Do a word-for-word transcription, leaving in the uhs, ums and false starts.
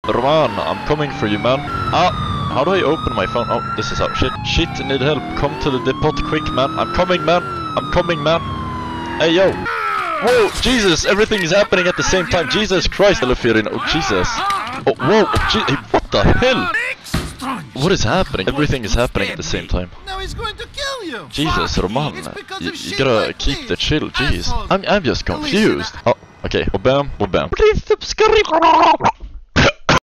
Roman, I'm coming for you, man. Ah, how do I open my phone? Oh, this is how. Shit, shit, need help. Come to the depot quick, man. I'm coming, man. I'm coming, man. Hey, yo. Whoa, Jesus, everything is happening at the same time. Jesus Christ, Lvlerience. Oh, Jesus. Oh, whoa, oh, hey, what the hell? What is happening? Everything is happening at the same time. Now he's going to kill you. Jesus, Roman, you, you gotta keep the chill, jeez. I'm, I'm just confused. Oh, okay, oh, bam, oh, bam. Please subscribe.